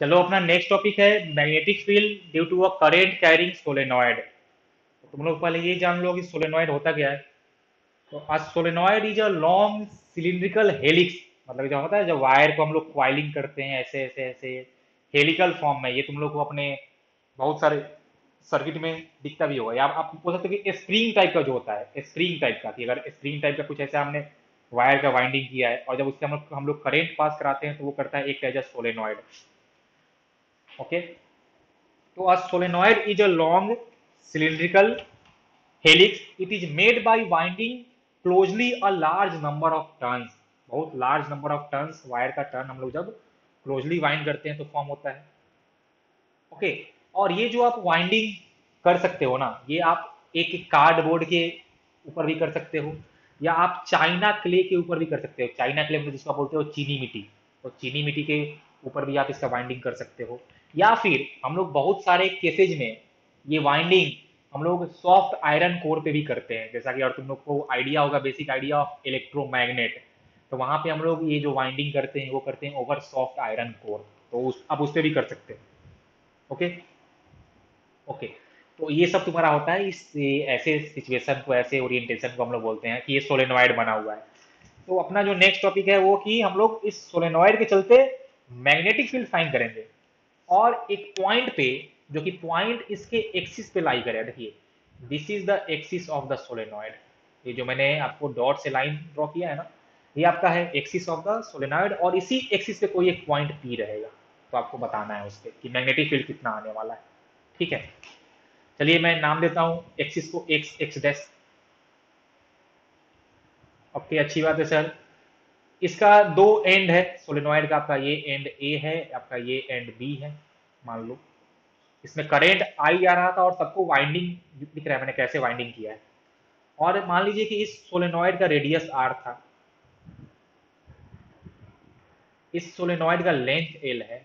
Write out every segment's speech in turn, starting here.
चलो अपना next topic है magnetic field due to a current carrying solenoid. तो तुम लोग पहले ये जान लो कि सोलेनॉइड होता क्या है। तो a solenoid is a long cylindrical helix. मतलब जो होता है जब वायर को हम लोग क्वाइलिंग करते हैं ऐसे ऐसे ऐसे हेलिकल फॉर्म में, ये तुम लोग को अपने बहुत सारे सर्किट में दिखता भी होगा। या आप बोल सकते हो कि स्प्रिंग टाइप का जो होता है, स्प्रिंग टाइप का, कि अगर स्प्रिंग टाइप का कुछ ऐसा हमने वायर का वाइंडिंग किया है और जब उससे हम लोग करंट पास कराते हैं तो वो करता है एक एज अ सोलेनॉइड। ओके। तो a solenoid is a long cylindrical helix. It is made by winding closely a large number of turns. बहुत large number of turns, wire का टर्न हम लोग जब क्लोजली वाइंड करते हैं तो फॉर्म होता है। ओके। और ये जो आप वाइंडिंग कर सकते हो ना, ये आप एक कार्डबोर्ड के ऊपर भी कर सकते हो, या आप चाइना क्ले के ऊपर भी कर सकते हो। चाइना क्ले मतलब जिसको आप बोलते हो चीनी मिट्टी, तो चीनी मिट्टी के ऊपर भी आप इसका वाइंडिंग कर सकते हो। या फिर हम लोग बहुत सारे केसेज में ये वाइंडिंग हम लोग सॉफ्ट आयरन कोर पे भी करते हैं। जैसा कि और तुम लोग को आइडिया होगा, बेसिक आइडिया ऑफ इलेक्ट्रोमैग्नेट, तो वहां पे हम लोग ये जो वाइंडिंग करते हैं वो करते हैं ओवर सॉफ्ट आयरन कोर। तो आप उस पर भी कर सकते हैं। ओके। ओके। तो ये सब तुम्हारा होता है इस ऐसे सिचुएशन को, ऐसे ओरिएंटेशन को हम लोग बोलते हैं कि ये सोलेनॉइड बना हुआ है। तो अपना जो नेक्स्ट टॉपिक है वो कि हम लोग इस सोलेनॉइड के चलते मैग्नेटिक फील्ड फाइंड करेंगे। और एक पॉइंट पे, जो कि पॉइंट इसके एक्सिस पे लाई करे, देखिए this is the axis of the solenoid. ये जो मैंने आपको डॉट से लाइन ड्रॉ किया है ना, ये आपका है एक्सिस ऑफ द सोलेनॉइड, और इसी एक्सिस पे कोई एक पॉइंट पी रहेगा। तो आपको बताना है उस पर कि मैग्नेटिक फील्ड कितना आने वाला है। ठीक है। चलिए मैं नाम देता हूँ एक्सिस को एक्स एक्स डैश। ओके, अच्छी बात है सर। इसका दो एंड है सोलेनॉइड का, आपका ये एंड ए है, आपका ये एंड बी है। मान लो इसमें करंट आई आ रहा था और सबको वाइंडिंग दिख रहा है मैंने कैसे वाइंडिंग किया है। और मान लीजिए कि इस सोलेनॉइड का रेडियस आर था, इस सोलेनॉइड का लेंथ एल है,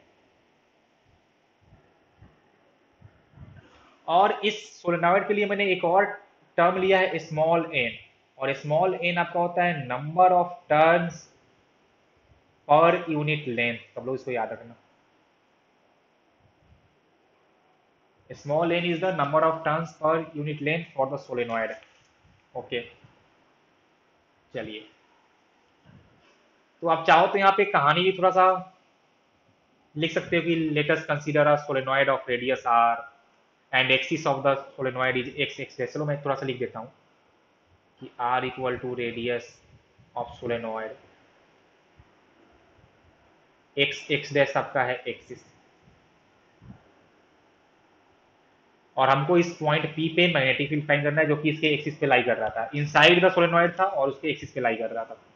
और इस सोलेनॉइड के लिए मैंने एक और टर्म लिया है स्मॉल एन। और स्मॉल एन आपका होता है number of turns per unit length. सब लोग इसको याद रखना। Small n is the number of turns per unit length for the solenoid. Okay. चलिए, तो आप चाहो तो यहाँ पे कहानी भी थोड़ा सा लिख सकते हो कि let us consider a solenoid of radius r and axis of the solenoid is x x. चलो मैं थोड़ा सा लिख देता हूँ कि r equal to radius of solenoid, x x dash आपका है एक्सिस, और हमको इस पॉइंट पी पे मैग्नेटिक फील्ड फाइंड करना है जो कि इसके एक्सिस पे लाई कर रहा था, इनसाइड द सोलेनॉइड था और उसके एक्सिस पे लाई कर रहा था।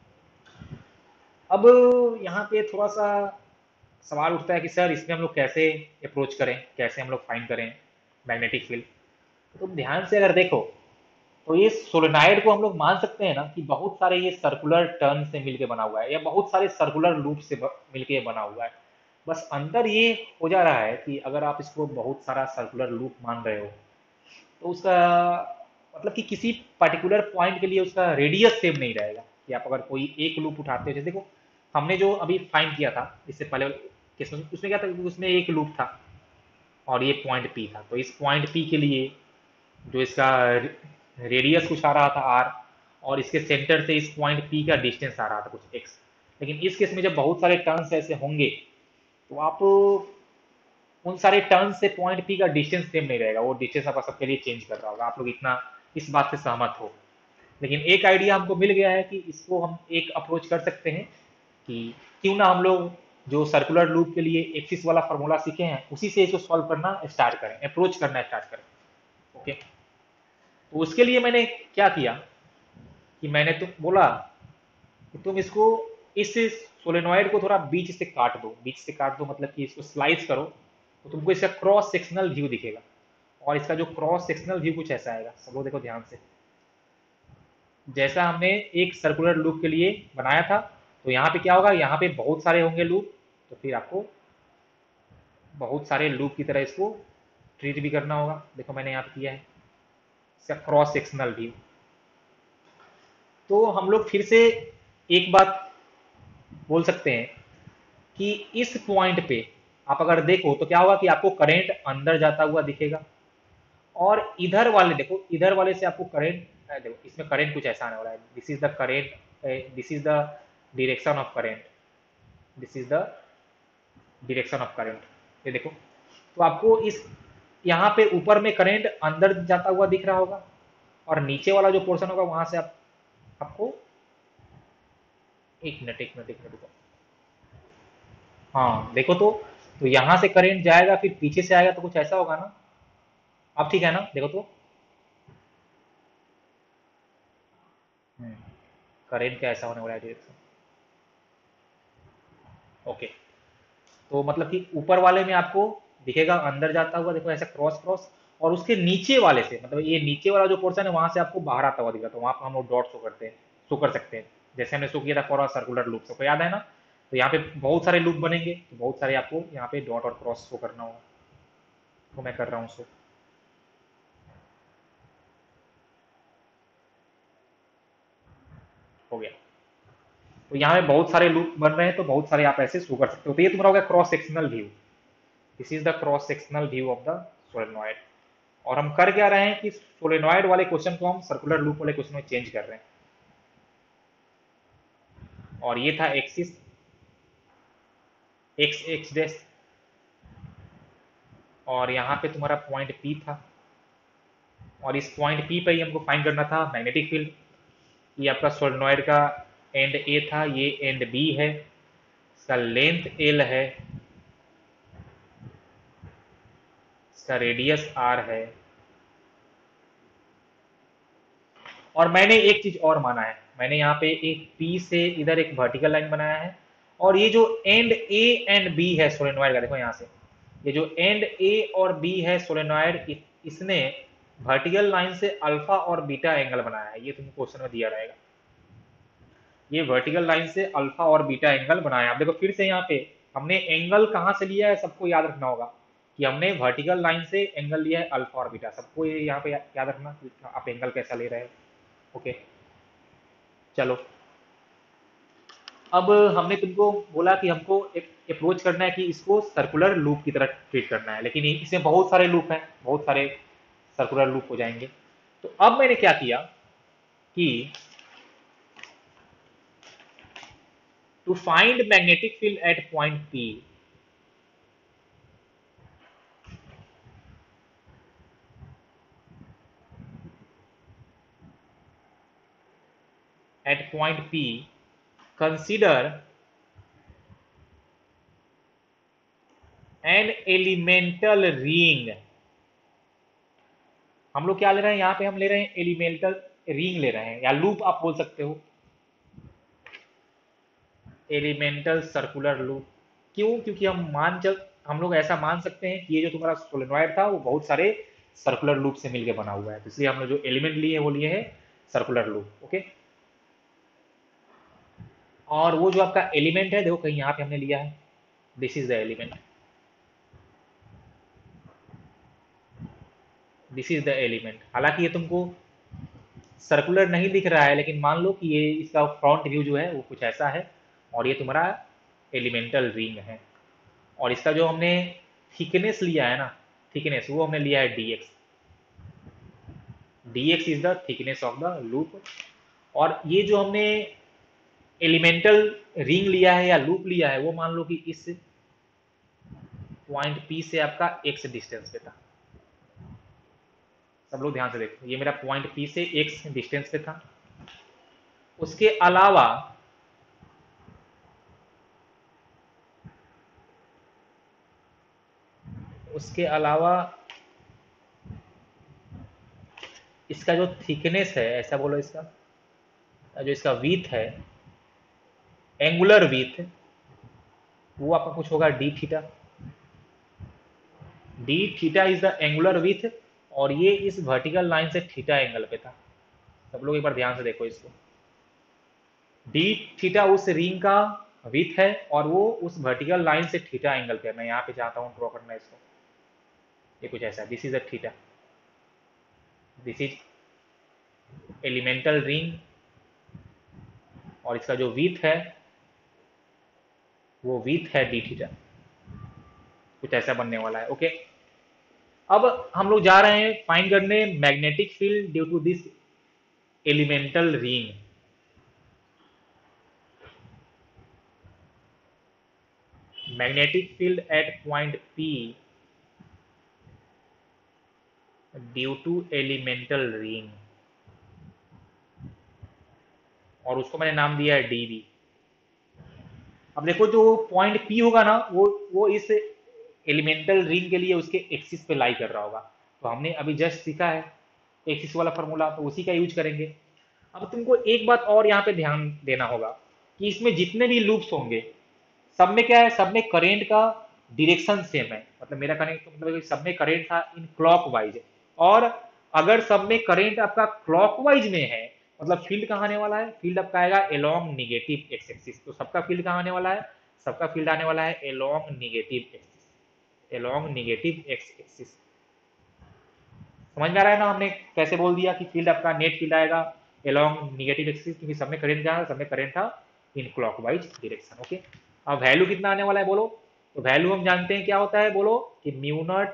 अब यहाँ पे थोड़ा सा सवाल उठता है कि सर इसमें हम लोग कैसे अप्रोच करें, कैसे हम लोग फाइंड करें मैग्नेटिक फील्ड। तो तुम ध्यान से अगर देखो तो ये सोलेनाइड को हम लोग मान सकते हैं ना कि बहुत सारे ये सर्कुलर टर्न से मिलके बना हुआ है, या बहुत सारे सर्कुलर लूप से मिलके बना हुआ है। बस अंतर ये हो जा रहा है कि अगर आप इसको बहुत सारा सर्कुलर लूप मान रहे हो तो उसका मतलब कि किसी पर्टिकुलर पॉइंट के लिए उसका रेडियस सेम नहीं रहेगा। कि आप अगर कोई एक लूप उठाते हो, जैसे देखो हमने जो अभी फाइंड किया था इससे पहले केस में, उसमें क्या था कि उसमें एक लूप था और ये पॉइंट पी था। तो इस पॉइंट पी के लिए जो इसका रेडियस कुछ आ रहा था आर, और इसके सेंटर से इस पॉइंट पी का डिस्टेंस आ रहा था कुछ एक्स। लेकिन इस केस में जब बहुत सारे टर्न्स ऐसे होंगे तो आप उन सारे टर्न से पॉइंट पी का डिस्टेंस सेम नहीं रहेगा, वो डिस्टेंस आपका सबके लिए चेंज कर रहा होगा। आप लोग इतना इस बात से सहमत हो। लेकिन एक आइडिया हमको मिल गया है कि इसको हम एक अप्रोच कर सकते हैं कि क्यों ना हम लोग जो सर्कुलर लूप के लिए एक्सिस वाला फॉर्मूला सीखे हैं उसी से इसको सॉल्व करना स्टार्ट करें, अप्रोच करना स्टार्ट करें। ओके। तो उसके लिए मैंने क्या किया कि मैंने तो बोला कि तुम इसको इस सोलेनॉइड को थोड़ा बीच से काट दो, बीच से काट दो मतलब कि इसको स्लाइस करो, तो तुमको इसका क्रॉस सेक्शनल व्यू दिखेगा। और इसका जो क्रॉस सेक्शनल व्यू कुछ ऐसा आएगा। सब लोग देखो ध्यान से, जैसा हमने एक सर्कुलर लूप के लिए बनाया था, तो यहाँ पे क्या होगा, यहाँ पे बहुत सारे होंगे लूप, तो फिर आपको बहुत सारे लूप की तरह इसको ट्रीट भी करना होगा। देखो मैंने यहाँ पे किया है इसका क्रॉस सेक्शनल व्यू। तो हम लोग फिर से एक बात बोल सकते हैं कि इस पॉइंट पे आप अगर देखो तो क्या होगा कि आपको करंट अंदर जाता हुआ दिखेगा, और इधर वाले देखो, इधर वाले से आपको करंट, देखो इसमें करंट कुछ ऐसा आने वाला है, this is the current, this is the direction of current, this is the direction of current, ये देखो। तो आपको इस यहाँ पे ऊपर में करंट अंदर जाता हुआ दिख रहा होगा, और नीचे वाला जो पोर्शन होगा वहां से आपको, एक मिनट रुको। हाँ देखो तो यहाँ से करंट जाएगा फिर पीछे से आएगा, तो कुछ ऐसा होगा ना। अब ठीक है ना, देखो तो करंट का ऐसा होने वाला है डायरेक्शन। ओके, तो मतलब कि ऊपर वाले में आपको दिखेगा अंदर जाता हुआ, देखो ऐसा क्रॉस क्रॉस, और उसके नीचे वाले से, मतलब ये नीचे वाला जो पोर्शन है वहां से आपको बाहर आता हुआ दिखेगा, तो वहां पर हम लोग डॉट शो करते हैं, शो कर सकते हैं, जैसे हमने शो किया था फॉर सर्कुलर लूप, सबको याद है ना। तो यहाँ पे बहुत सारे लूप बनेंगे, तो बहुत सारे आपको यहाँ पे डॉट और क्रॉस शो करना होगा, तो मैं कर रहा हूँ शो। हो गया। तो यहाँ पे बहुत सारे लूप बन रहे हैं, तो बहुत सारे आप ऐसे शो कर सकते हो, तो ये तुम्हारा हो गया cross sectional view. This is the cross sectional view of the solenoid. और हम कर क्या रहे हैं कि सोलेनॉइड वाले क्वेश्चन को हम सर्कुलर लूप वाले क्वेश्चन में चेंज कर रहे हैं। और ये था एक्सिस एक्स एक्स डैश, और यहाँ पे तुम्हारा पॉइंट पी था, और इस पॉइंट पी पे ही हमको फाइंड करना था मैग्नेटिक फील्ड। ये आपका सोलेनॉइड का एंड ए था, ये एंड बी है, इसका लेंथ एल है, इसका रेडियस आर है। और मैंने एक चीज और माना है, मैंने यहाँ पे एक पी से इधर एक वर्टिकल लाइन बनाया है, और ये जो एंड ए एंड बी है सोलेनॉइड का, देखो यहाँ से ये जो एंड ए और बी है सोलेनॉइड, इसने वर्टिकल लाइन से अल्फा और बीटा एंगल बनाया है, ये तुमको क्वेश्चन में दिया रहेगा। ये वर्टिकल लाइन से अल्फा और बीटा एंगल बनाया है। आप देखो फिर से यहाँ पे हमने एंगल कहाँ से लिया है, सबको याद रखना होगा कि हमने वर्टिकल लाइन से एंगल लिया है अल्फा और बीटा, सबको ये यहाँ पे याद रखना कि आप एंगल कैसा ले रहे हैं। ओके, चलो। अब हमने तुमको बोला कि हमको एक अप्रोच करना है कि इसको सर्कुलर लूप की तरह ट्रीट करना है, लेकिन इसमें बहुत सारे लूप हैं, बहुत सारे सर्कुलर लूप हो जाएंगे। तो अब मैंने क्या किया कि to find magnetic field at point P, at point P, consider an elemental ring। हम लोग क्या ले रहे हैं यहाँ पे, हम ले रहे हैं एलिमेंटल रिंग ले रहे हैं, या लूप आप बोल सकते हो, एलिमेंटल सर्कुलर लूप। क्यों? क्योंकि हम लोग ऐसा मान सकते हैं कि ये जो तुम्हारा सोलेनॉइड था वो बहुत सारे सर्कुलर लूप से मिलकर बना हुआ है, तो इसलिए हमने जो एलिमेंट लिए हैं वो लिए हैं सर्कुलर लूप। ओके, और वो जो आपका एलिमेंट है, देखो कहीं यहाँ पे हमने लिया है, this is the element, this is the element. हालांकि ये तुमको सर्कुलर नहीं दिख रहा है, लेकिन मान लो कि ये इसका फ्रंट व्यू जो है वो कुछ ऐसा है, और ये तुम्हारा एलिमेंटल रिंग है। और इसका जो हमने थिकनेस लिया है ना, थिकनेस वो हमने लिया है d x, d x is the thickness of the loop. और ये जो हमने एलिमेंटल रिंग लिया है या लूप लिया है, वो मान लो कि इस पॉइंट पी से आपका एक्स डिस्टेंस पे था। सब लोग ध्यान से देखो, ये मेरा पॉइंट पी से एक्स डिस्टेंस पे था। उसके अलावा उसके अलावा इसका जो थिकनेस है, ऐसा बोलो, इसका जो इसका वीथ है, एंगुलर वीथ, वो आपका कुछ होगा d theta. D theta is the angular width, और ये इस वर्टिकल लाइन से थीटा एंगल पे था। सब लोग एक बार ध्यान से देखो इसको, डी थीटा उस रिंग का विथ है, और वो उस वर्टिकल लाइन से थीटा एंगल पे। मैं यहाँ पे चाहता हूँ ड्रॉ करना इसको, ये कुछ ऐसा है, this is a theta, this is elemental ring, और इसका जो विथ है वो विथ है डी थीटा। कुछ ऐसा बनने वाला है। ओके, अब हम लोग जा रहे हैं फाइंड करने magnetic field due to this elemental ring. Magnetic field at point P due to elemental ring, और उसको मैंने नाम दिया है डीवी। अब देखो जो पॉइंट पी होगा ना, वो इस एलिमेंटल रिंग के लिए उसके एक्सिस पे लाई कर रहा होगा। तो हमने अभी जस्ट सीखा है एक्सिस वाला फॉर्मूला, तो उसी का यूज करेंगे। अब तुमको एक बात और यहाँ पे ध्यान देना होगा कि इसमें जितने भी लूप्स होंगे सब में क्या है, सब में करेंट का डिरेक्शन सेम है। मतलब मेरा कहने का मतलब सब में करेंट था इन क्लॉकवाइज, और अगर सब में करेंट आपका क्लॉकवाइज में है मतलब फील्ड कहाँ आने वाला है, फील्ड आपका आएगा एलोंग निगेटिव एक्स एक्सिस। तो सबका फील्ड कहाँ आने वाला है, सबका फील्ड आने वाला है along negative axis, along negative x axis. समझ में आ रहा है ना हमने कैसे बोल दिया कि फील्ड आपका नेट फील्ड आएगा एलोंग निगेटिव एक्सिस, क्योंकि सब में करंट क्या, सब में करंट था इन क्लॉकवाइज डायरेक्शन। ओके, अब वैल्यू कितना आने वाला है बोलो, तो वैल्यू हम जानते हैं क्या होता है, बोलो कि mu naught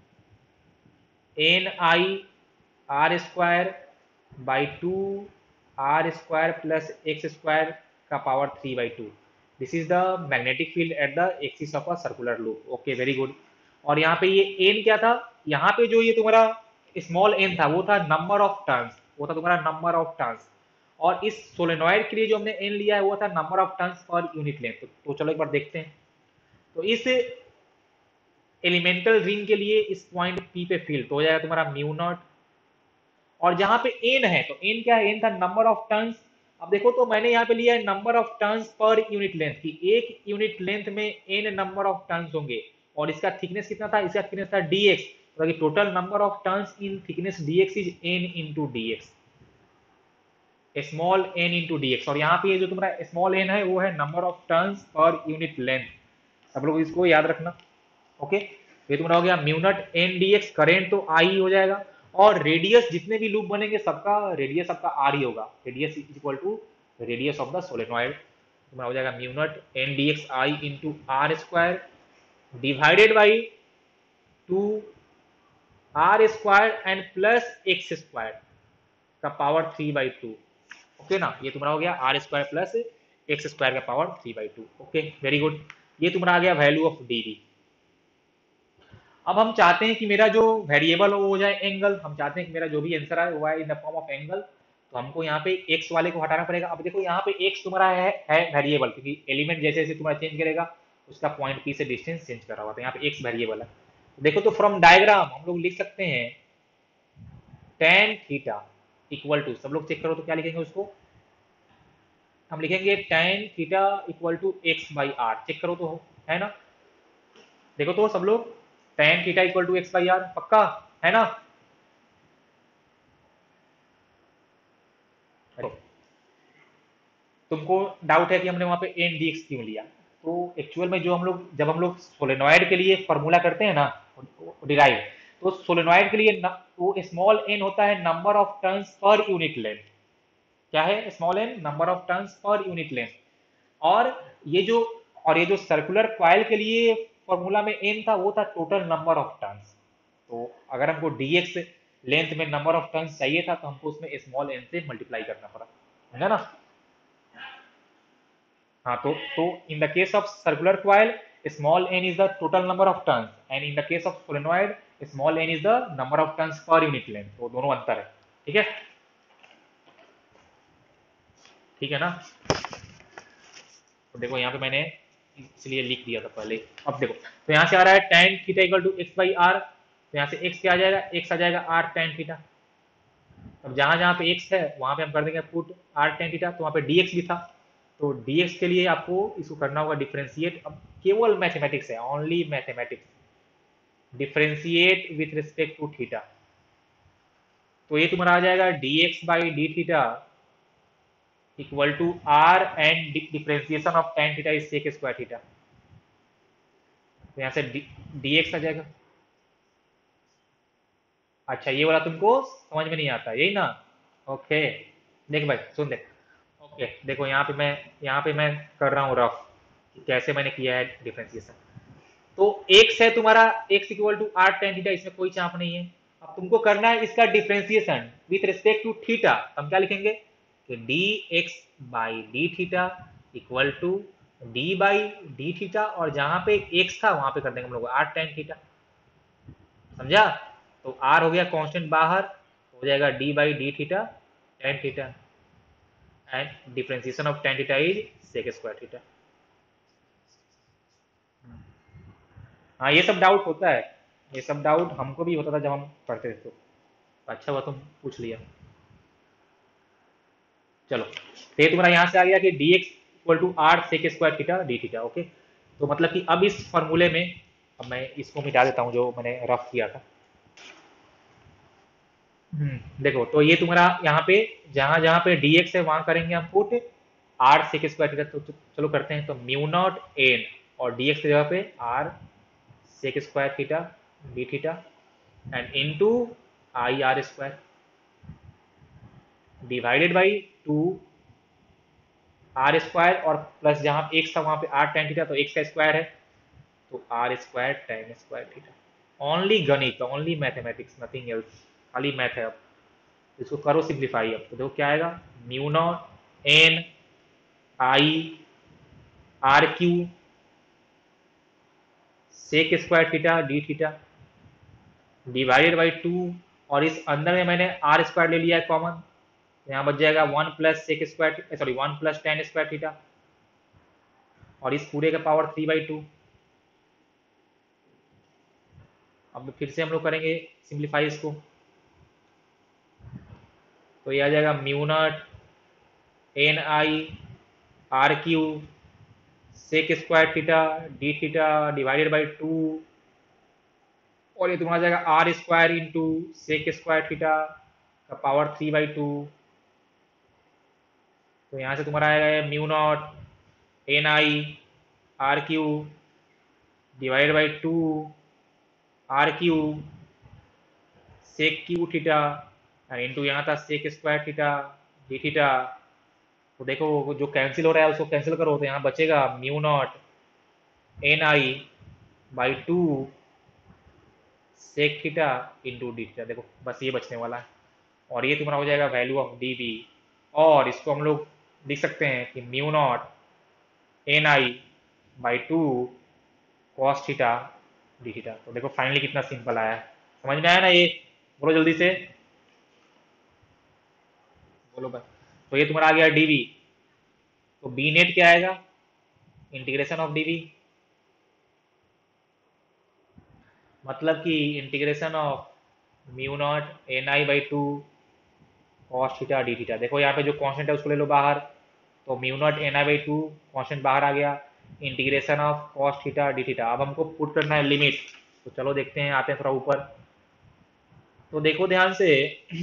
N I are square by two are square plus x square का power 3/2। This is the magnetic field at the axis of a circular loop. Okay, very good. और यहाँ पे ये एन क्या था, यहाँ पे जो ये तुम्हारा स्मॉल एन था वो था नंबर ऑफ टर्न्स, वो था तुम्हारा नंबर ऑफ टर्न्स। और इस सोलेनॉइड के लिए जो हमने एन लिया है वो था number of turns per unit length. तो चलो एक बार देखते हैं। तो इस एलिमेंटल रिंग के लिए इस पॉइंट पी पे फील्ड तो हो जाएगा तुम्हारा म्यू नॉट, और जहां पे एन है तो एन क्या है, एन था नंबर ऑफ टर्न्स। अब देखो तो मैंने यहाँ पे लिया है number of turns per unit length की, एक यूनिट लेंथ में एन नंबर ऑफ टर्न्स होंगे, और इसका थिकनेस कितना था, इसका थिकनेस था dx, मतलब total number of turns in thickness dx is n into dx, small n into dx। और यहाँ पे जो तुम्हारा स्मॉल n है वो है number of turns per unit length. सब लोग इसको याद रखना। ओके, ये तुम्हारा हो गया mu naught n d x, current तो आई ही हो जाएगा, और रेडियस जितने भी लूप बनेंगे सबका रेडियस आपका आर ही होगा, radius is equal to radius of the solenoid. तुम्हारा हो जाएगा mu naught n d x I into r square divided by two are square and plus x square का पावर 3/2। ओके ना, ये तुम्हारा हो गया r square plus x square का पावर 3/2। Okay, very good. ये तुम्हारा आ गया वैल्यू ऑफ डी वी। अब हम चाहते हैं कि मेरा जो वेरिएबल हो जाए एंगल, हम चाहते हैं कि मेरा जो भी आंसर आए वो आए in the form of angle. तो हमको यहाँ पे एक्स वाले को हटाना पड़ेगा। अब देखो यहाँ पे एक्स तुम्हारा है वेरिएबल, क्योंकि एलिमेंट जैसे जैसे तुम्हारा चेंज करेगा उसका पॉइंट पी से डिस्टेंस चेंज कर रहा होगा, तो यहाँ पे एक्स वेरिएबल है। तो देखो तो फ्रॉम डायग्राम हम लोग लिख सकते हैं टेन थीटा इक्वल टू, सब लोग चेक करो तो क्या लिखेंगे उसको, हम लिखेंगे tan theta equal to x by r. Check करो तो है ना, देखो तो सब लोग, tan theta equal to x by r, पक्का है ना। तुमको डाउट है कि हमने वहां पे एन डी एक्स क्यों लिया, तो एक्चुअल में जो हम लोग जब हम लोग सोलेनॉइड के लिए फॉर्मूला करते हैं ना डिराइव, तो सोलेनॉइड के लिए वो स्मॉल एन होता है number of turns per unit length. क्या है small n, number of turns per unit length. और ये जो और ये जो सर्कुलर कॉइल के लिए फॉर्मूला में एन था वो था टोटल नंबर ऑफ टर्न्स। तो अगर हमको dx लेंथ में नंबर ऑफ टर्न्स चाहिए था तो हमको उसमें स्मॉल एन से मल्टीप्लाई करना पड़ा, है ना। हाँ, तो in the case of circular coil small n is the total number of turns, and in the case of solenoid small n is the number of turns per unit length. तो दोनों अंतर है, ठीक है, ठीक है ना। तो देखो यहाँ पे मैंने इसलिए लिख दिया था पहले। अब देखो तो यहाँ से आ रहा है tan theta equal to x by r, तो यहाँ से x क्या आ जाएगा, x आ जाएगा r tan थीटा। अब जहां जहां पे x है वहां पे हम कर देंगे पुट r tan थीटा, तो वहां पे dx भी था, तो dx के लिए आपको इसको करना होगा डिफ्रेंशिएट। अब केवल मैथमेटिक्स है, only mathematics, differentiate with respect to theta. तो ये तुम्हारा आ जाएगा dx by D theta equal to r and differentiation of tan theta is sec square theta. तो यहाँ से dx आ जाएगा। अच्छा, ये वाला तुमको समझ में नहीं आता यही ना। ओके, देख भाई सुन देख। ओके देखो यहाँ पे मैं कर रहा हूँ रफ, कैसे मैंने किया है डिफरेंशिएशन। तो एक्स है तुम्हारा, x equal to r tan theta, इसमें कोई चाप नहीं है। अब तुमको करना है इसका differentiation with respect to theta. हम क्या लिखेंगे कि D X by D theta equal to D by D theta, और जहां पे एक्स था वहां पे कर देंगे हम लोग आर टेन थीटा। समझा? तो आर हो गया कांस्टेंट बाहर, हो जाएगा D by D theta tan theta, and differentiation of tan theta is sec square theta. हाँ ये सब डाउट होता है, ये सब डाउट हमको भी होता था जब हम पढ़ते थे। तो अच्छा हुआ तुम पूछ लिया। चलो, तो ये तुम्हारा यहाँ से आ गया कि D X equal to R sec square theta D theta. Okay, तो मतलब कि अब इस फॉर्मूले में, अब मैं इसको मिटा देता हूँ जो मैंने रफ किया था। देखो, तो ये तुम्हारा यहाँ पे जहां जहां पे dx है वहां करेंगे हम put R sec square theta. तो चलो करते हैं, तो म्यू नॉट एन और dx की जगह पे R sec square theta D theta and into I are square divided by two are square, और प्लस जहां एक्स था वहां पे आर टेन थीटा, तो एक्स का स्क्वायर है तो R square tan square theta. Only गणित, ओनली मैथमेटिक्स, नथिंग एल्स, खाली मैथ है। अब इसको करो सिंप्लीफाई। अब तो देखो क्या आएगा, mu naught N I R cube sec square theta D theta divided by two, और इस अंदर में मैंने आर स्क्वायर ले लिया है कॉमन, यहाँ बच जाएगा one plus sec square, sorry one plus tan square theta, और इस पूरे का पावर थ्री बाई टू। अब फिर से हम लोग करेंगे सिंप्लीफाई इसको, तो ये आ जाएगा mu naught N I R cube sec square theta D theta divided by two, और ये तुम्हारा जाएगा R square into sec square theta का पावर थ्री बाई टू। तो यहाँ से तुम्हारा आएगा mu naught N I R cube divided by two R cube sec cube theta into यहाँ था sec square theta D theta. तो देखो जो कैंसिल हो रहा है उसको कैंसिल करो, तो यहाँ बचेगा mu naught N I by two sec theta into D theta. देखो बस ये बचने वाला है, और ये तुम्हारा हो जाएगा वैल्यू ऑफ डी बी, और इसको हम लोग लिख सकते हैं कि mu naught N I by two cos theta D theta. तो देखो फाइनली कितना सिंपल आया है, समझ में आया ना ये? बोलो जल्दी से, बोलो बस। तो ये तुम्हारा आ गया डीवी, तो बी नेट क्या आएगा, इंटीग्रेशन ऑफ डीवी, मतलब कि integration of mu naught N I by two cos theta D theta. देखो यहाँ पे जो कांस्टेंट है उसको ले लो बाहर, तो mu naught N I by two constant बाहर आ गया, integration of cos theta D theta. अब हमको पुट करना है लिमिट, तो चलो देखते हैं, आते हैं थोड़ा ऊपर। तो देखो ध्यान से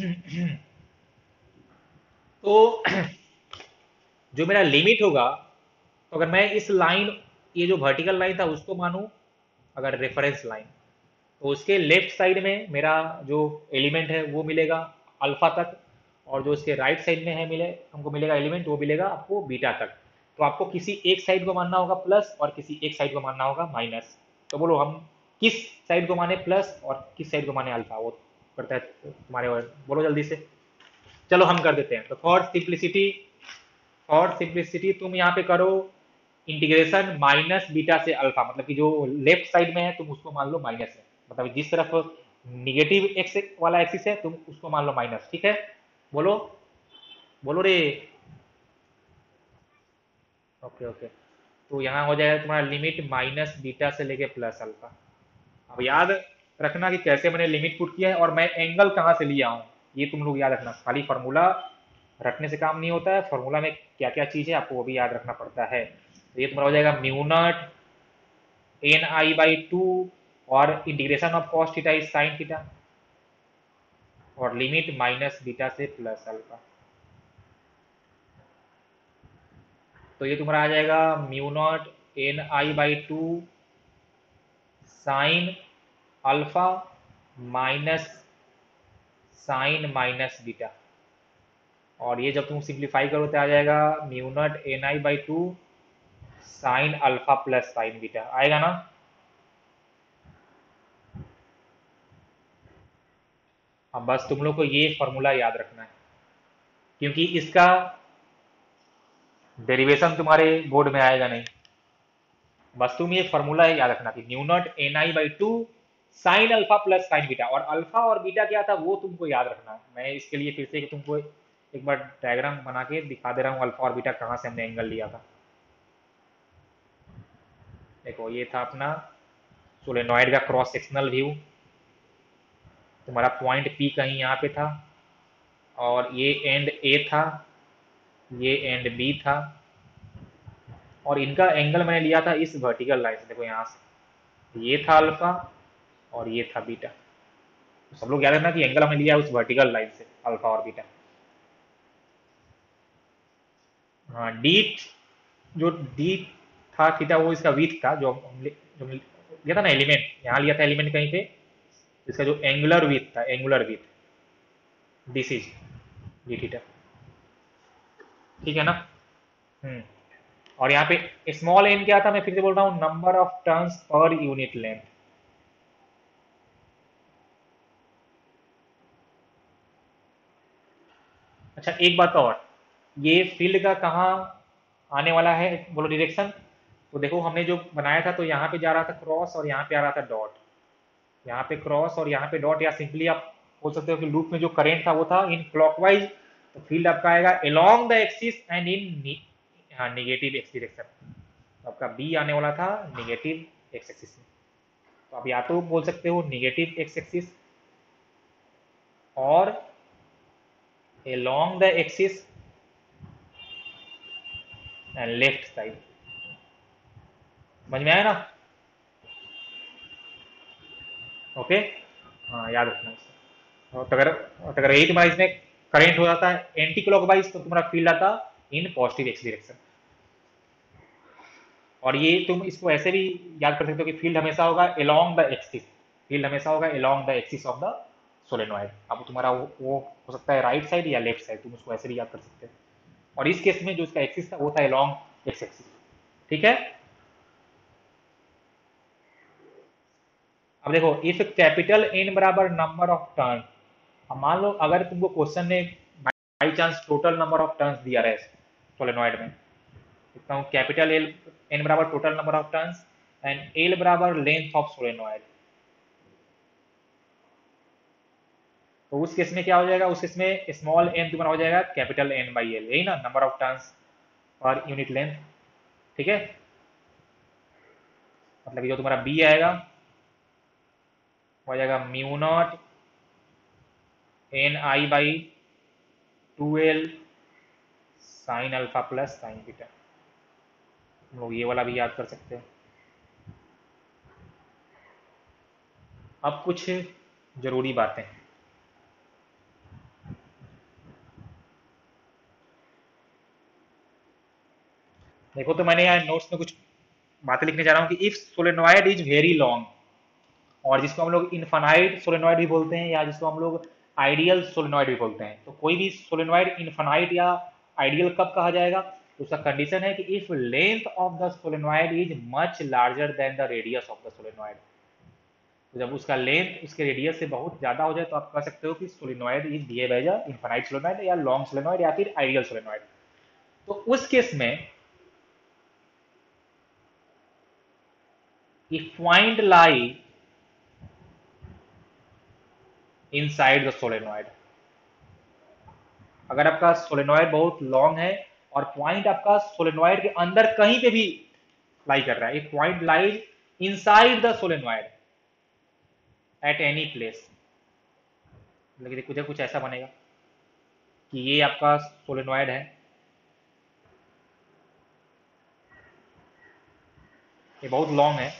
तो जो मेरा लिमिट होगा, तो अगर मैं इस लाइन, ये जो वर्टिकल लाइन था उसको मानूं अगर रेफरेंस लाइन, तो उसके लेफ्ट साइड में मेरा जो एलिमेंट है वो मिलेगा अल्फा तक, और जो उसके राइट साइड में है मिले हमको मिलेगा एलिमेंट, वो मिलेगा आपको बीटा तक। तो आपको किसी एक साइड को मानना होगा प्लस और किसी एक साइड को मानना होगा माइनस। तो बोलो हम किस साइड को माने प्लस और किस साइड को माने अल्फा, वो करता है तुम्हारे और, बोलो जल्दी से। चलो हम कर देते हैं, तो फॉर सिंप्लिसिटी तुम यहाँ पे करो इंटीग्रेशन माइनस बीटा से अल्फा, मतलब कि जो लेफ्ट साइड में है तुम उसको मान लो माइनस है, मतलब जिस तरफ निगेटिव एक्स वाला एक्सिस है तुम उसको मान लो माइनस। ठीक है, बोलो, बोलो रे। ओके ओके, तो यहाँ हो जाएगा तुम्हारा लिमिट माइनस बीटा से लेके प्लस अल्फा। अब याद रखना कि कैसे मैंने लिमिट पुट किया है और मैं एंगल कहाँ से लिया हूँ, ये तुम लोग याद रखना। खाली फार्मूला रटने से काम नहीं होता है, फार्मूला में क्या क्या चीज़ है आपको वो भी याद रखना पड़ता है। तो ये तुम्हारा हो जाएगा mu naught N I by two, और integration of cos theta is sine theta, और लिमिट माइनस बीटा से प्लस अल्फा। तो ये तुम्हारा आ जाएगा mu naught N I by two sine alpha minus sine minus beta, और ये जब तुम सिंप्लीफाई करो तो आ जाएगा mu naught N I by two sine alpha plus sine beta, आएगा ना? अब बस तुम लोग को ये फॉर्मूला याद रखना है, क्योंकि इसका डेरिवेशन तुम्हारे बोर्ड में आएगा नहीं। बस तुम ये फॉर्मूला याद रखना कि mu naught N I by two sine alpha plus sine beta, और अल्फा और बीटा क्या था वो तुमको याद रखना है। मैं इसके लिए फिर से तुमको एक बार डायग्राम बना के दिखा दे रहा हूँ अल्फा और बीटा कहाँ से हमने एंगल लिया था। देखो ये था अपना सोलेनॉइड का क्रॉस सेक्शनल व्यू, तुम्हारा पॉइंट पी कहीं यहाँ पे था, और ये एंड ए था, ये एंड बी था, और इनका एंगल मैंने लिया था इस वर्टिकल लाइन से। देखो यहाँ से ये था अल्फा और ये था बीटा। तो सब लोग याद रखना कि एंगल हमने लिया है उस वर्टिकल लाइन से, अल्फा और बीटा। हाँ डी, जो डी था थीटा वो इसका विड्थ था, जो लिया था ना एलिमेंट, यहाँ लिया था एलिमेंट कहीं पे, इसका जो एंगुलर विड्थ था, angular width this is D theta. ठीक है ना। हम्म। और यहाँ पे स्मॉल एन क्या था, मैं फिर से बोल रहा हूँ, number of turns per unit length. अच्छा एक बात और, ये फील्ड का कहाँ आने वाला है बोलो डायरेक्शन। तो देखो हमने जो बनाया था तो यहाँ पे जा रहा था क्रॉस और यहाँ पे आ रहा था डॉट, यहाँ पे क्रॉस और यहाँ पे डॉट, या सिंपली आप बोल सकते हो कि लूप में जो करंट था वो था इन क्लॉकवाइज। तो फील्ड आपका आएगा along the axis and in negative X direction. तो आपका बी आने वाला था निगेटिव एक्स एक्सिस में। तो आप या तो बोल सकते हो निगेटिव एक्स एक्सिस और along the axis and left side। समझ में आया ना। ओके। हाँ याद रखना इससे। और अगर यही तुम्हारा इसमें करंट हो जाता है एंटी क्लॉकवाइज तो तुम्हारा फील्ड आता इन पॉजिटिव एक्स डायरेक्शन। और ये तुम इसको ऐसे भी याद कर सकते हो कि फील्ड हमेशा होगा along द एक्सिस, फील्ड हमेशा होगा along the axis of the solenoid. अब तुम्हारा वो हो सकता है राइट साइड या लेफ्ट साइड, तुम उसको ऐसे भी याद कर सकते हो। और इस केस में जो उसका एक्सिस था वो था along एक्स एक्सिस। ठीक है। अब देखो इफ कैपिटल एन बराबर नंबर ऑफ टर्न, अब मान लो अगर तुमको क्वेश्चन ने by chance total number of turns दिया रहे सोलेनॉइड में, लिखता हूँ कैपिटल एल एन बराबर total number of turns and L बराबर लेंथ ऑफ सोलेनॉइड। तो उस केस में क्या हो जाएगा, उस केस में स्मॉल एन तुम्हारा हो जाएगा कैपिटल एन बाई एल, यही ना number of turns per unit length. ठीक है। मतलब जो तुम्हारा बी आएगा वो आ जाएगा mu naught N I by two L sine alpha plus sine beta. हम लोग ये वाला भी याद कर सकते हैं। अब कुछ जरूरी बातें, देखो तो मैंने यहाँ नोट्स में कुछ बातें लिखने जा रहा हूँ कि if solenoid is very long, और जिसको हम लोग इन्फानाइट सोलेनॉइड भी बोलते हैं या जिसको हम लोग आइडियल सोलेनॉइड भी बोलते हैं, तो कोई भी सोलेनॉइड इन्फानाइट या आइडियल कब कहा जाएगा, तो उसका कंडीशन है कि if length of the solenoid is much larger than the radius of the solenoid. तो जब उसका लेंथ उसके रेडियस से बहुत ज्यादा हो जाए तो आप कह सकते हो कि solenoid is behave as a infinite solenoid या लॉन्ग सोलेनॉइड या फिर आइडियल सोलेनॉइड। तो उस केस में if point lie inside the solenoid, अगर आपका सोलेनॉइड बहुत लॉन्ग है और पॉइंट आपका सोलेनॉइड के अंदर कहीं पे भी लाई कर रहा है, एक point lies inside the solenoid at any place, लेकिन कुछ कुछ ऐसा बनेगा कि ये आपका सोलेनॉइड है, ये बहुत लॉन्ग है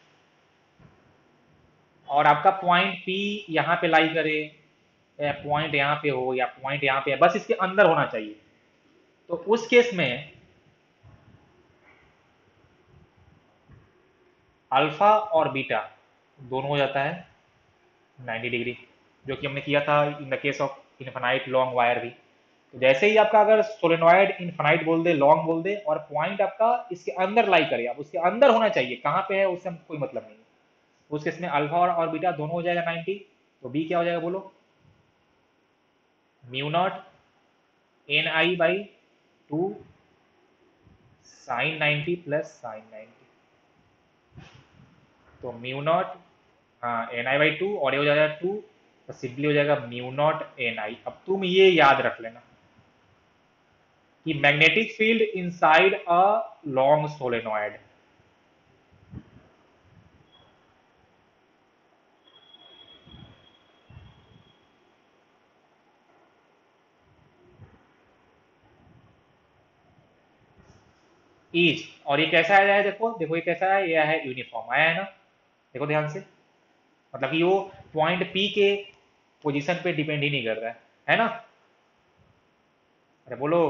और आपका पॉइंट पी यहाँ पे लाई करे, या पॉइंट यहाँ पे हो या पॉइंट यहाँ पे है, बस इसके अंदर होना चाहिए। तो उस केस में अल्फा और बीटा दोनों हो जाता है 90 डिग्री, जो कि हमने किया था in the case of infinite long wire भी। तो जैसे ही आपका अगर सोलेनॉइड इनफाइनाइट बोल दे, लॉन्ग बोल दे और पॉइंट आपका इसके अंदर लाई करे, अब उसके अंदर होना चाहिए, कहाँ पे है उससे हम कोई मतलब नहीं है, उस केस में अल्फा और बीटा दोनों हो जाएगा 90। तो बी क्या हो जाएगा बोलो, mu naught N I by 2 sine 90 plus sine 90। तो म्यू नॉट, हाँ एन आई बाई 2, और ये हो जाएगा 2, तो सिंपली हो जाएगा म्यू नॉट एन आई। अब तुम ये याद रख लेना कि magnetic field inside a long solenoid, is, और ये कैसा आया है, देखो देखो ये कैसा है, ये है यूनिफॉर्म आया है ना, देखो ध्यान से, मतलब कि वो पॉइंट पी के पोजीशन पे डिपेंड ही नहीं कर रहा है ना। अरे बोलो।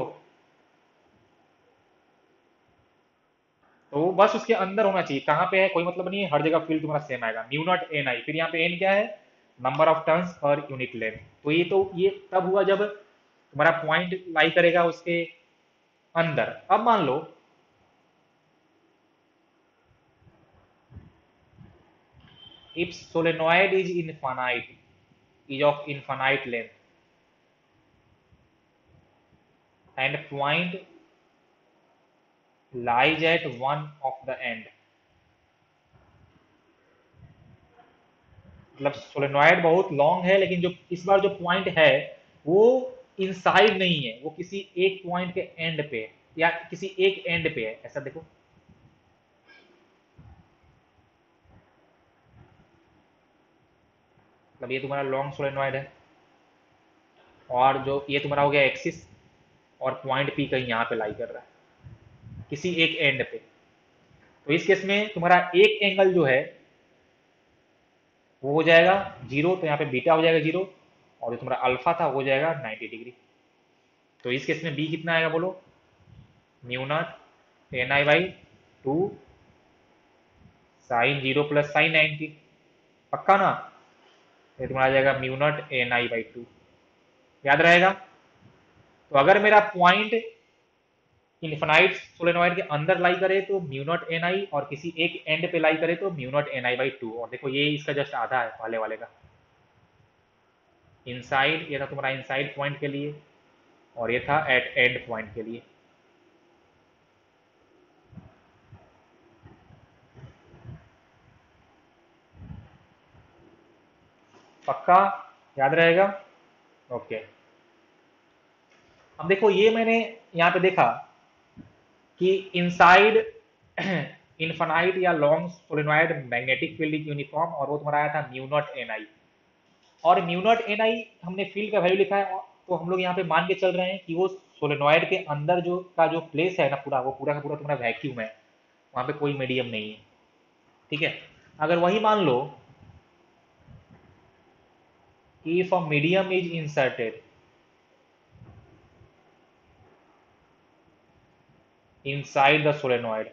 तो वो बस उसके अंदर होना चाहिए, कहाँ पे है कोई मतलब नहीं है, हर जगह फील्ड तुम्हारा सेम आएगा, म्यू नॉट एन आई, फिर यहाँ पे एन क्या है, number of turns per unit length. तो ये तब हुआ जब तुम्हारा पॉइंट लाई करेगा उसके अंदर। अब मान लो if solenoid is infinite, is of infinite length and point lies at one of the end, मतलब सोलेनॉइड बहुत लॉन्ग है लेकिन जो इस बार जो पॉइंट है वो इनसाइड नहीं है, वो किसी एक पॉइंट के एंड पे है, या किसी एक एंड पे है, ऐसा देखो। मतलब ये तुम्हारा लॉन्ग सोलेनॉइड है, और जो ये तुम्हारा हो गया एक्सिस, और पॉइंट पी कहीं यहाँ पे लाई कर रहा है किसी एक एंड पे। तो इस केस में तुम्हारा एक एंगल जो है वो हो जाएगा जीरो, तो यहाँ पे बीटा हो जाएगा जीरो, और जो तुम्हारा अल्फा था वो हो जाएगा 90 डिग्री। तो इस केस में बी कितना आएगा बोलो, mu naught N I by 2 sine zero plus sine 90, पक्का ना। ये तुम्हारा आ जाएगा mu naught N I by 2, याद रहेगा। तो अगर मेरा पॉइंट इन्फिनाइट सोलेनॉइड के अंदर लाई करे तो म्यू नॉट एन आई, और किसी एक एंड पे लाई करे तो mu naught N I by 2, और देखो ये इसका जस्ट आधा है पहले वाले का। इनसाइड ये था तुम्हारा इनसाइड पॉइंट के लिए, और ये था एट एंड पॉइंट के लिए। पक्का याद रहेगा। ओके। अब देखो ये मैंने यहाँ पे देखा कि इनसाइड इनफाइनाइट या long solenoid magnetic field is uniform, और वो तुम्हारा आया था म्यू नॉट एन आई, और म्यू नॉट एन आई हमने फील्ड का वैल्यू लिखा है, तो हम लोग यहाँ पे मान के चल रहे हैं कि वो सोलेनॉइड के अंदर जो प्लेस है ना पूरा, वो पूरा का पूरा तुम्हारा वैक्यूम है, वहां पे कोई मीडियम नहीं है, ठीक है। अगर वही मान लो कि if a medium is inserted inside the solenoid,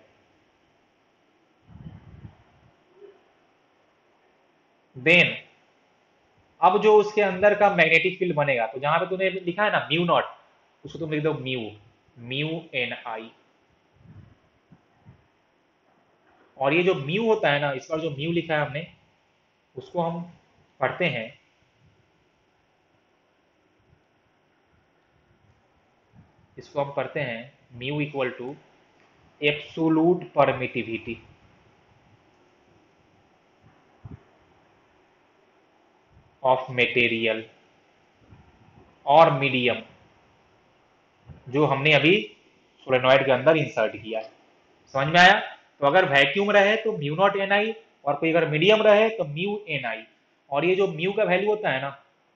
then अब जो उसके अंदर का मैग्नेटिक फील्ड बनेगा, तो जहां पे तूने लिखा है ना म्यू नॉट, उसको तुम लिख दो म्यू, म्यू एन आई। और ये जो म्यू होता है ना, इस बार जो म्यू लिखा है हमने, उसको हम पढ़ते हैं, इसको हम पढ़ते हैं mu equal to absolute permittivity of material और मीडियम जो हमने अभी सोलेनॉइड के अंदर इंसर्ट किया है। समझ में आया। तो अगर वैक्यूम रहे तो म्यू नॉट एन आई, और कोई अगर मीडियम रहे तो म्यू एन आई, और ये जो म्यू का वैल्यू होता है ना,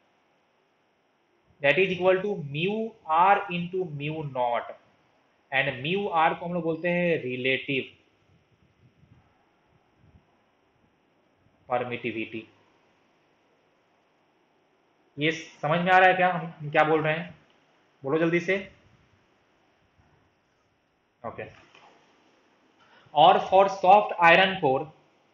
that is equal to mu R into mu naught, and mu R को हम लोग बोलते हैं रिलेटिव परमिटिविटी। ये समझ में आ रहा है क्या, हम क्या बोल रहे हैं, बोलो जल्दी से। ओके। और for soft iron core,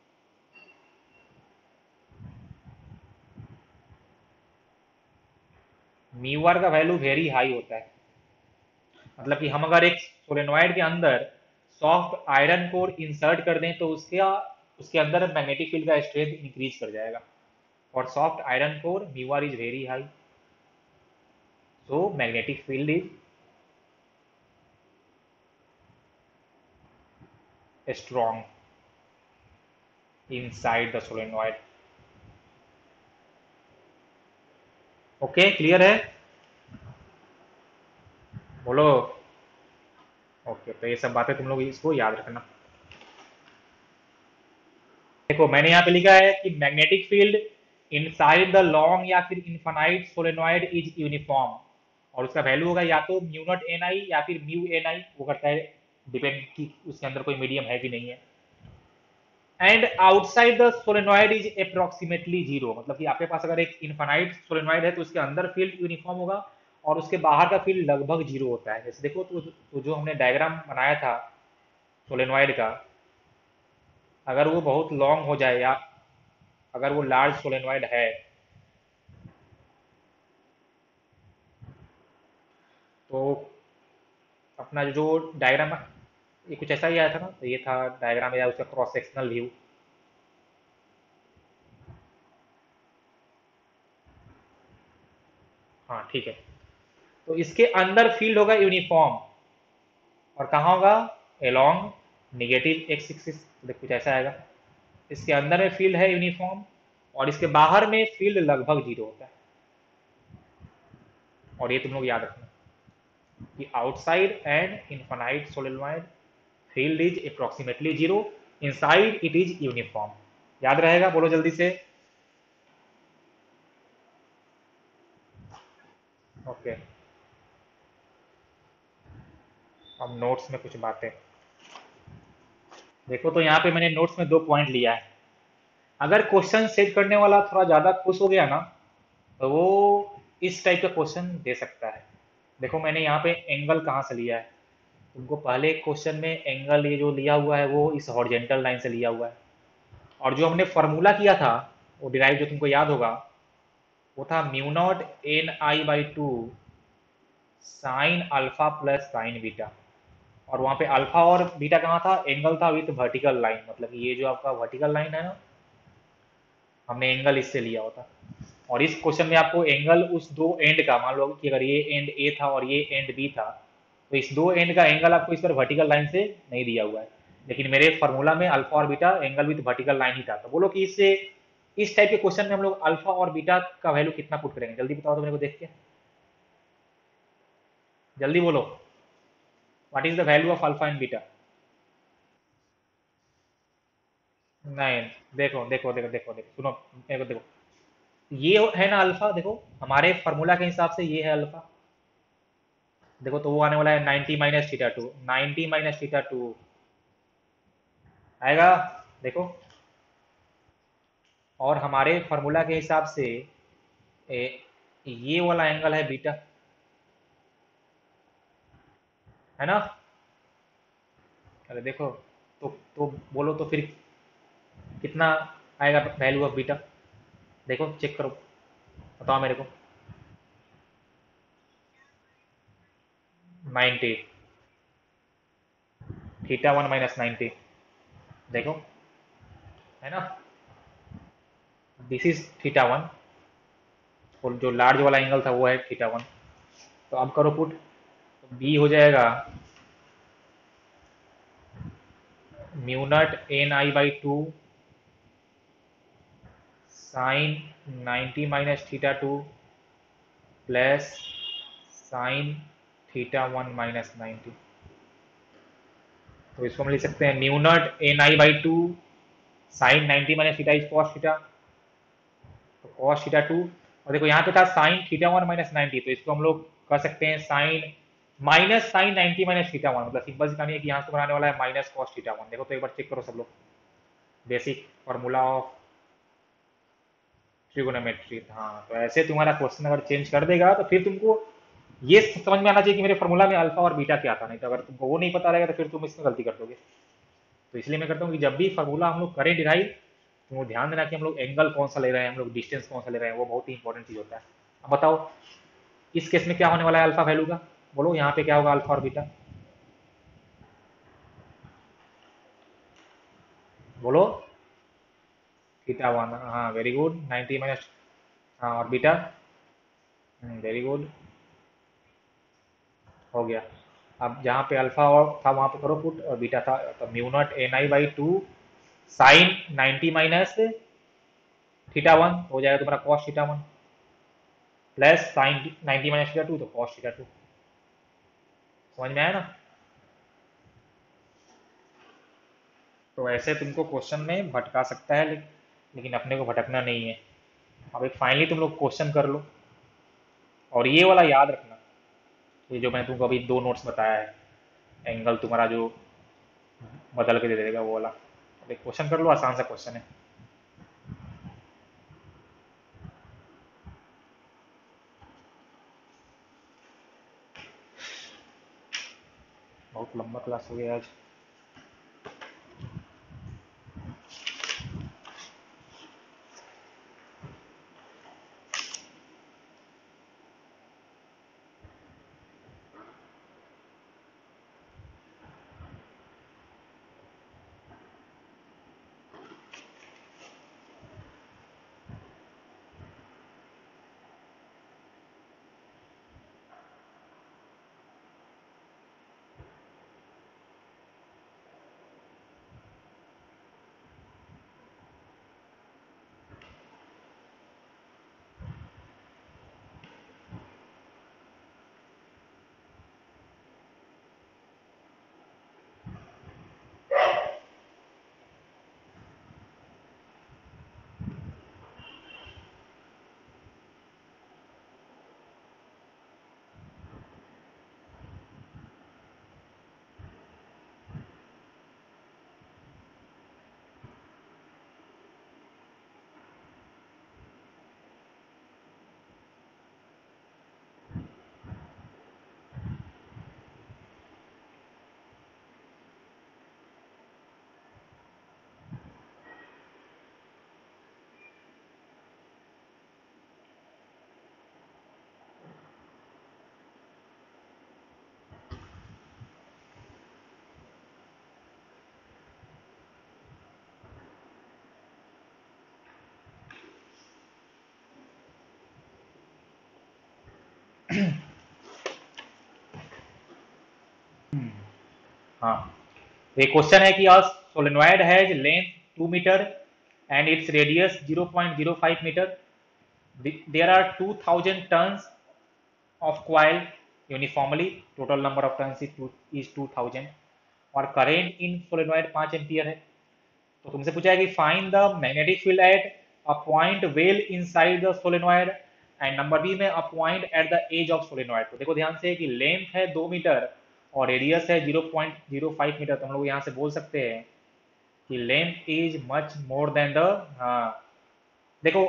mu R का वैल्यू वेरी हाई होता है, मतलब कि हम अगर एक सोलेनॉइड के अंदर सॉफ्ट आयरन कोर इंसर्ट कर दें तो उसके अंदर मैग्नेटिक फील्ड का स्ट्रेंथ इंक्रीज कर जाएगा। For soft iron core mu R is very high. so magnetic field is strong inside the solenoid. Okay clear है? बोलो। ओके तो ये सब बातें तुम लोग इसको याद रखना। देखो मैंने यहाँ पे लिखा है कि magnetic field inside the long या फिर इनफाइनाइट सोलेनॉइड इज यूनिफॉर्म, और उसका वैल्यू होगा या तो म्यू नॉट एन आई या फिर म्यू एन आई, वो करता है डिपेंड कि उसके अंदर कोई मीडियम है कि नहीं है। And outside the solenoid is approximately zero, मतलब कि आपके पास अगर एक इनफाइनाइट सोलेनॉइड है तो उसके अंदर फील्ड यूनिफॉर्म होगा और उसके बाहर का फील्ड लगभग जीरो होता है। जैसे देखो तो जो हमने डायग्राम बनाया था सोलेनॉइड का, अगर वो बहुत लॉन्ग हो जाए या अगर वो लार्ज सोलेनॉइड है तो अपना जो डायग्राम ये कुछ ऐसा ही आया था ना, तो ये था डायग्राम या उसका क्रॉस सेक्शनल व्यू। हाँ ठीक है। तो इसके अंदर फील्ड होगा यूनिफॉर्म और कहाँ होगा? एलोंग निगेटिव एक्स एक्सिस, देख कुछ ऐसा आएगा। इसके अंदर में फील्ड है यूनिफॉर्म और इसके बाहर में फील्ड लगभग जीरो होता है। और ये तुम लोग याद रखना कि outside and infinite solenoid field is approximately zero, inside it is uniform. याद रहेगा? बोलो जल्दी से। ओके अब नोट्स में कुछ बातें देखो। तो यहाँ पे मैंने नोट्स में 2 पॉइंट लिया है। अगर क्वेश्चन सेट करने वाला थोड़ा ज्यादा खुश हो गया ना तो वो इस टाइप का क्वेश्चन दे सकता है। देखो मैंने यहाँ पे एंगल कहाँ से लिया है, तुमको पहले क्वेश्चन में एंगल ये जो लिया हुआ है वो इस हॉरिजेंटल लाइन से लिया हुआ है। और जो हमने फॉर्मूला किया था वो डिराइव जो तुमको याद होगा वो था mu naught N I by two sine alpha plus sine beta. और वहां पे अल्फा और बीटा कहाँ था? एंगल था विथ वर्टिकल लाइन, मतलब ये जो आपका वर्टिकल लाइन है ना, हमने एंगल इससे लिया होता। और इस क्वेश्चन में आपको एंगल उस दो एंड का, मान लो कि अगर ये एंड ए था और ये एंड बी था, तो इस दो एंड का एंगल आपको इस पर वर्टिकल लाइन से नहीं दिया हुआ है। लेकिन मेरे फॉर्मूला में अल्फा और beta angle with vertical line ही था। तो बोलो कि इससे इस टाइप के क्वेश्चन में हम लोग अल्फा और बीटा का वैल्यू कितना पुट करेंगे? जल्दी बताओ तो मेरे को देख के, जल्दी बोलो। What is the value of alpha and beta? नहीं, देखो देखो देखो देखो देखो सुनो, मेरे को देखो, ये है ना अल्फा, देखो हमारे फार्मूला के हिसाब से ये है अल्फा। देखो तो वो आने वाला है 90 minus theta two, 90 minus theta two आएगा। देखो और हमारे फार्मूला के हिसाब से ए, ये वाला एंगल है बीटा, है ना? अरे देखो, तो बोलो तो फिर कितना आएगा वैल्यू ऑफ बीटा? देखो चेक करो, बताओ मेरे को। 90, थीटा वन माइनस 90, देखो है ना? दिस इज थीटा वन और जो लार्ज वाला एंगल था वो है थीटा वन। तो अब करो पुट, तो बी हो जाएगा mu naught N I by two sine 90 minus theta two plus sine theta one minus 90। तो इसको हम लिख सकते हैं mu naught N I by two sine 90 minus theta is cos theta, तो कॉस थीटा टू। और देखो यहाँ पे था साइन थीटा वन माइनस 90, तो इसको हम लोग कर सकते हैं sine minus sine 90 minus theta one, मतलब सिंपल सी कहानी है कि यहाँ से बनाने वाला है माइनस कॉस थीटा वन। देखो तो एक बार चेक करो सब लोग, बेसिक फॉर्मूला ऑफ ट्रिगोनोमेट्री। हाँ तो ऐसे तुम्हारा क्वेश्चन अगर चेंज कर देगा तो फिर तुमको ये समझ में आना चाहिए कि मेरे फॉर्मूला में अल्फा और बीटा क्या था, नहीं तो अगर तुमको वो नहीं पता रहेगा तो फिर तुम इसमें गलती कर दोगे। तो इसलिए मैं करता हूँ कि जब भी फार्मूला हम लोग करें डिराइव तो वो ध्यान देना कि हम लोग एंगल कौन सा ले रहे हैं, हम लोग डिस्टेंस कौन सा ले रहे हैं, वो बहुत ही इंपॉर्टेंट चीज होता है। अब बताओ इस केस में क्या होने वाला है अल्फा वैल्यू का? बोलो यहाँ पे क्या होगा अल्फा और बीटा? बोलो। थीटा वन, हाँ वेरी गुड, 90 माइनस। हाँ और बीटा? वेरी गुड, हो गया। अब जहाँ पे अल्फा और था वहां पे करो पुट, और बीटा था, तो mu naught N I by two sine 90 minus theta one हो जाएगा तुम्हारा cos theta one, plus sine 90 minus theta two तो कॉस थीटा टू। समझ में आया ना? तो ऐसे तुमको क्वेश्चन में भटका सकता है, लेकिन अपने को भटकना नहीं है। अब एक फाइनली तुम लोग क्वेश्चन कर लो, और ये वाला याद रखना, ये जो मैंने तुमको अभी दो नोट्स बताया है, एंगल तुम्हारा जो बदल के दे देगा वो वाला। अब एक क्वेश्चन कर लो, आसान सा क्वेश्चन है। बहुत लंबा क्लास हो गया आज। हाँ, ये क्वेश्चन है कि a solenoid has length 2 metre and its radius 0.05 metre. There are 2000 tons of coil uniformly. Total number of tons is 2000 और करंट इन सोलेनॉइड 5 एम्पियर है। तो तुमसे पूछा है कि find the magnetic field at a point well inside the solenoid, and number B में a point at the edge of solenoid. तो देखो ध्यान से कि लेंथ है 2 मीटर और रेडियस है 0.05 मीटर, तो हम लोग यहाँ से बोल सकते हैं कि length is much more than the, हाँ देखो,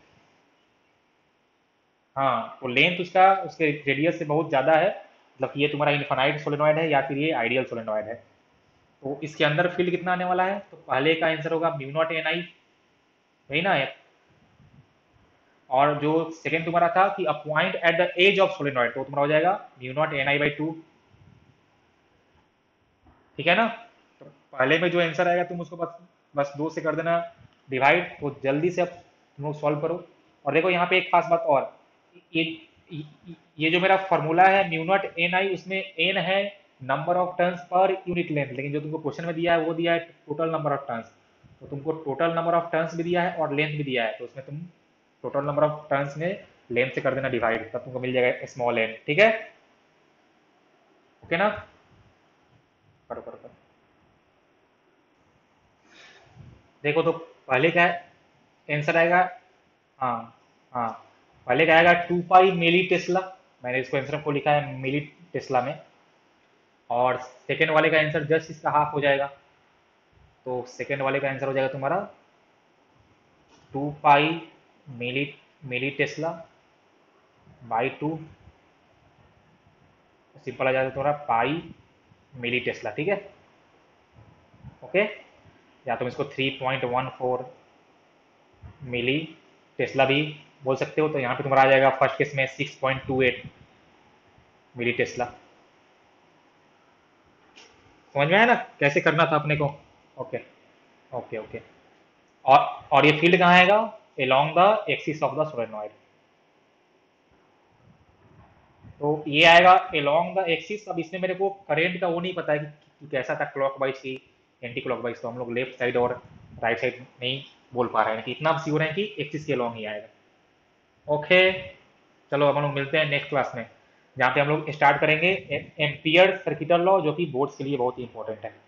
हाँ तो लेंथ उसका उसके रेडियस से बहुत ज्यादा है, मतलब कि ये तुम्हारा इनफाइनाइट सोलेनॉइड है या फिर ये आइडियल सोलेनॉइड है। तो इसके अंदर फील्ड कितना आने वाला है? तो पहले का आंसर होगा म्यू नॉट एन आई, वही ना है। और जो सेकंड तुम्हारा था कि a point at the edge of solenoid, तो तुम्हारा हो जाएगा mu naught N I by two. ठीक है ना? तो पहले में जो आंसर आएगा तुम उसको बस बस दो से कर देना डिवाइड, तो जल्दी से अब तुम लोग सॉल्व करो। और देखो यहाँ पे एक खास बात और, ये ये जो मेरा फॉर्मूला है म्यू नॉट एन आई, उसमें एन है number of turns per unit length, लेकिन जो तुमको क्वेश्चन में दिया है वो दिया है टोटल नंबर ऑफ टर्न्स। तो तुमको टोटल नंबर ऑफ टर्न्स भी दिया है और लेंथ भी दिया है, तो उसमें तुम टोटल नंबर ऑफ टर्न्स में लेंथ से कर देना डिवाइड, तब तुमको मिल जाएगा स्मॉल एन। ठीक है? ओके ना? करो करो करो। देखो तो पहले क्या आंसर आएगा? हाँ हाँ, पहले का आएगा 2 पाई मिली टेस्ला, मैंने इसको आंसर को लिखा है मिली टेस्ला में। और सेकेंड वाले का आंसर जस्ट इसका हाफ हो जाएगा, तो सेकेंड वाले का आंसर हो जाएगा तुम्हारा 2 pi milli tesla by two, simple आ जाएगा तुम्हारा पाई मिली टेस्ला। ठीक है? ओके, या तुम इसको 3.14 मिली टेस्ला भी बोल सकते हो। तो यहाँ पे तुम्हारा आ जाएगा फर्स्ट केस में 6.28 मिली टेस्ला। समझ में आया ना कैसे करना था अपने को? Okay okay okay. और और ये फील्ड कहाँ आएगा? Along the axis of the solenoid. तो ये आएगा एलोंग द एक्सिस। अब इसमें मेरे को करेंट का वो नहीं पता है कि कैसा था, क्लॉकवाइज की एंटी क्लॉकवाइज, तो हम लोग लेफ्ट साइड और राइट साइड नहीं बोल पा रहे हैं, कि इतना श्योर है कि एक्सिस के अलोंग ही आएगा। ओके, चलो अब हम लोग मिलते हैं नेक्स्ट क्लास में, जहाँ पे हम लोग स्टार्ट करेंगे एम्पियर सर्किटल लॉ, जो कि बोर्ड्स के लिए बहुत ही इंपॉर्टेंट है।